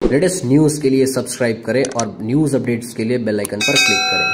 Latest news के लिए subscribe करें और न्यूज़ अपडेट्स के लिए बेल आइकन पर क्लिक करें।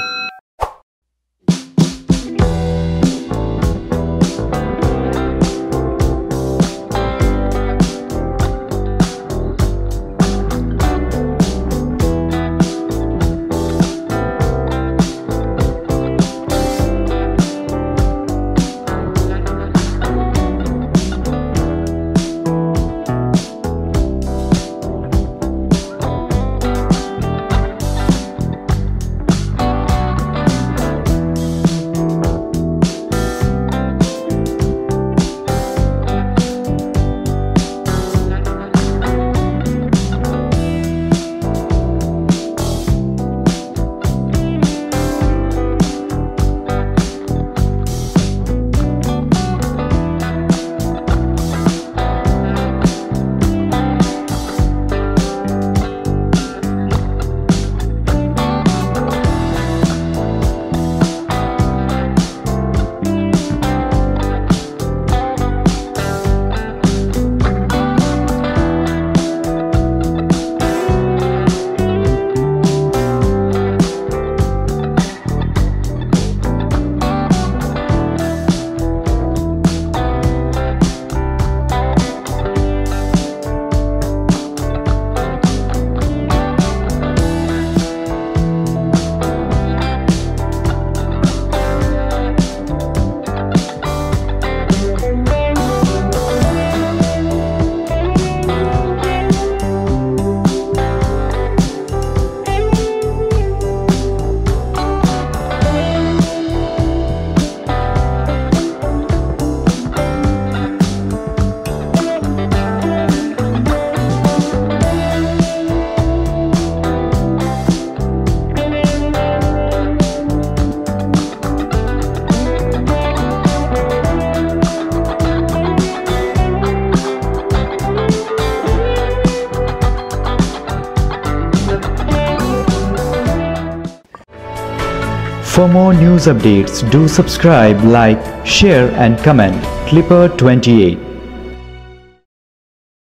For more news updates, do subscribe, like, share and comment. Clipper 28.